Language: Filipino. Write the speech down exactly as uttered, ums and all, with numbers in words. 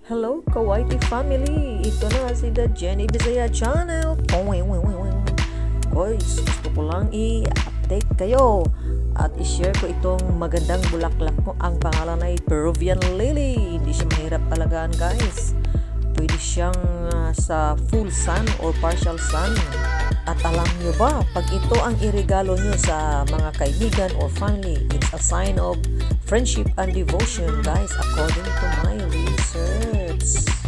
Hello, Kawaiti family! Ito na si The Jenny Bisaya Channel. Guys, gusto ko lang i-update kayo at i-share ko itong magandang bulaklak ko. Ang pangalan ay Peruvian Lily. Hindi siya mahirap alagaan, guys. Pwede siyang uh, sa full sun or partial sun. At alam nyo ba, pag ito ang irigalo nyo sa mga kaibigan or family, it's a sign of friendship and devotion, guys, according to my research.